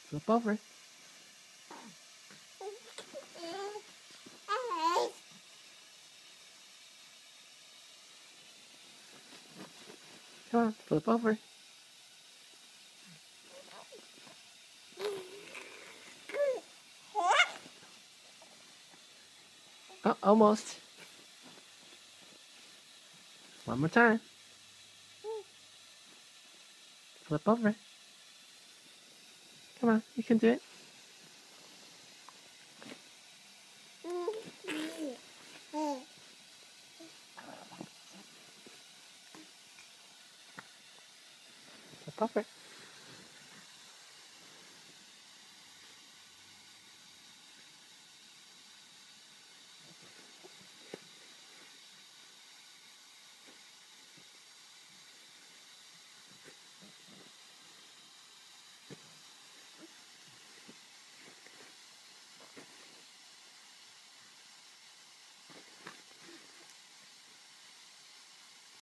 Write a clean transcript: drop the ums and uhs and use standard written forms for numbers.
Flip over. Come on, flip over. Oh, almost. One more time. Flip over. Come on, you can do it. Flip over.